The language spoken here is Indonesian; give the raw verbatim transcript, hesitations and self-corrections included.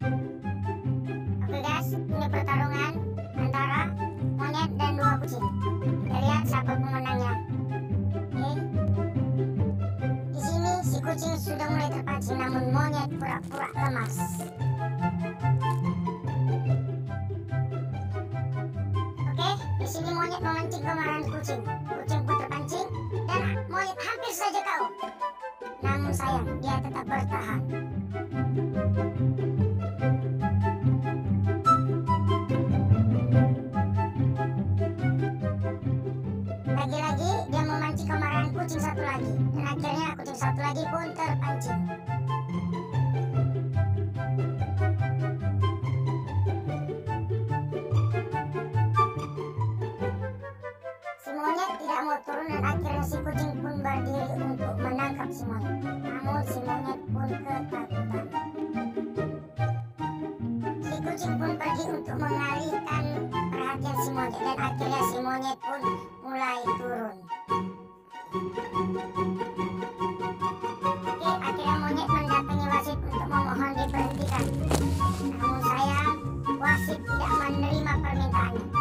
Oke guys, ini pertarungan antara monyet dan dua kucing. Kita lihat siapa pemenangnya. Oke. Di sini si kucing sudah mulai terpancing, namun monyet pura-pura lemas. Oke, di sini monyet memancing kemarahan kucing. Kucing pun terpancing dan monyet hampir saja K O. Namun sayang, dia tetap bertahan. Lagi-lagi dia memancing kemarahan kucing satu lagi, dan akhirnya kucing satu lagi pun terpancing. Si monyet tidak mau turun dan akhirnya si kucing pun berdiri untuk menangkap si monyet. Namun si monyet pun ketakutan. Si kucing pun pergi untuk mengalihkan perhatian si monyet, dan akhirnya si monyet pun mulai turun. Oke, akhirnya monyet mendatangi wasit untuk memohon diberhentikan. Namun sayang, wasit tidak menerima permintaannya.